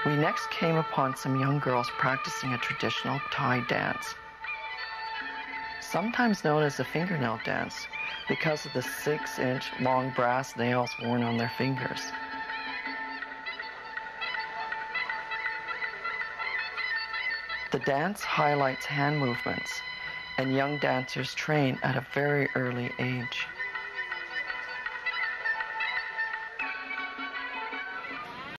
We next came upon some young girls practicing a traditional Thai dance, sometimes known as the fingernail dance because of the 6-inch long brass nails worn on their fingers. The dance highlights hand movements, and young dancers train at a very early age.